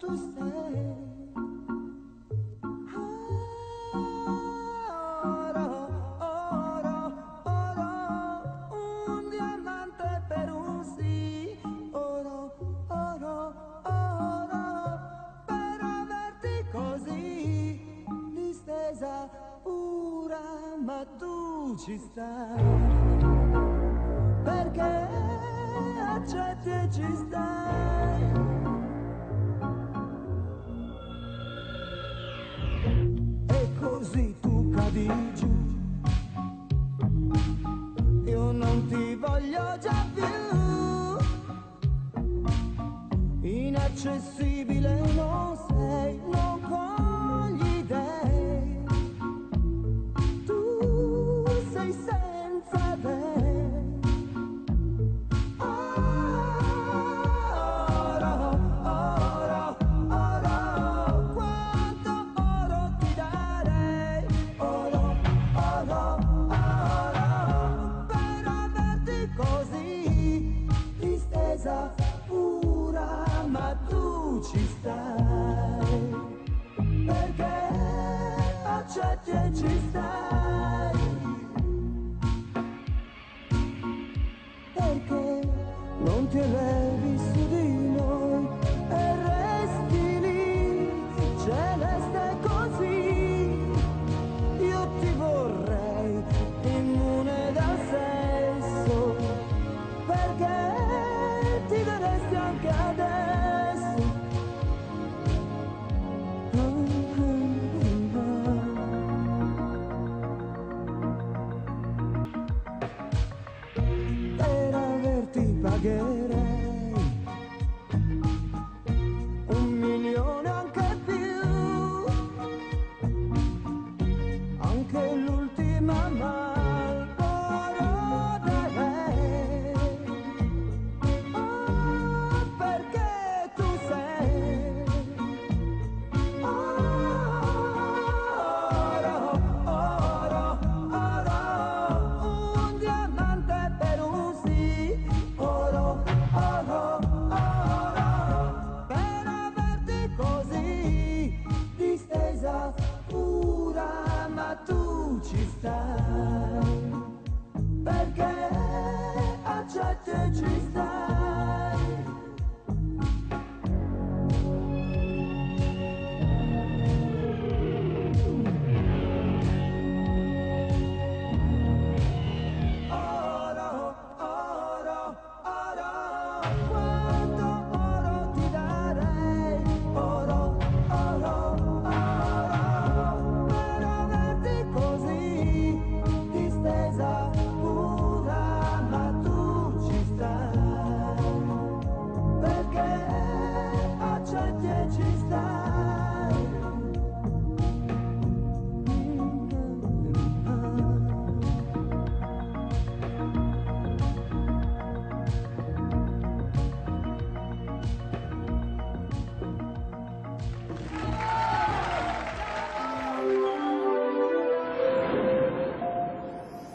tu sei. Oro, oro, oro, un diamante per un sì. Oro, oro, oro, per averti così distesa pura, ma tu ci stai, perché accetti e ci stai. E così tu cadi giù, io non ti voglio già più, inaccessibile non sei, non cogli dei, tu sei senza dei. Oro, oro, oro, quanto oro ti darei, oro, oro, oro, per averti così distesa pura, ma tu ci stai, perché accetti e ci stai, perché non ti elevi su di noi e resti lì, celeste così. Io ti vorrei immune dal sesso, perché ti daresti anche adesso. Per averti pagherei